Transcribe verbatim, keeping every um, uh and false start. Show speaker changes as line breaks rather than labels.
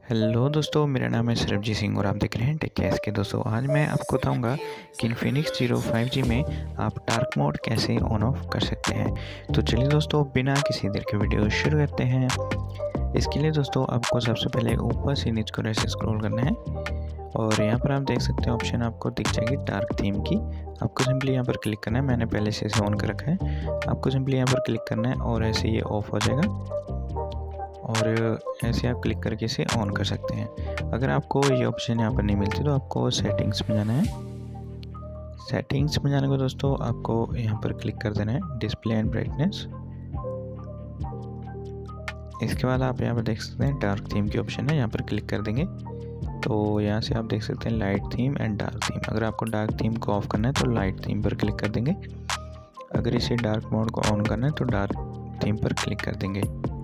Hello दोस्तों, मेरा नाम है सरबजीत सिंह और आप देख रहे हैं टेक कैस के। दोस्तों आज मैं आपको बताऊंगा कि इन्फिनिक्स ज़ीरो फाइव जी में आप डार्क मोड कैसे ऑन ऑफ कर सकते हैं। तो चलिए दोस्तों, बिना किसी देर के वीडियो शुरू करते हैं। इसके लिए दोस्तों आपको सबसे पहले ऊपर से नीचे को ऐसे स्क्रॉल करना है और यहाँ पर आप देख सकते हैं ऑप्शन आपको दिख जाएगी डार्क थीम की। आपको सिंपली यहाँ पर क्लिक करना है। मैंने पहले से इसे ऑन कर रखा है। आपको सिंपली यहाँ पर क्लिक करना है और ऐसे ये ऑफ हो जाएगा और ऐसे आप क्लिक करके इसे ऑन कर सकते हैं। अगर आपको ये ऑप्शन यहाँ पर नहीं मिलती तो आपको सेटिंग्स में जाना है। सेटिंग्स में जाने को दोस्तों आपको यहाँ पर क्लिक कर देना है डिस्प्ले एंड ब्राइटनेस। इसके बाद आप यहाँ पर देख सकते हैं डार्क थीम की ऑप्शन है, यहाँ पर क्लिक कर देंगे तो यहाँ से आप देख सकते हैं light theme and dark theme. अगर आपको डार्क थीम को ऑफ करना है तो लाइट थीम पर क्लिक कर देंगे। अगर इसे डार्क मोड को ऑन करना है तो डार्क थीम पर क्लिक कर देंगे।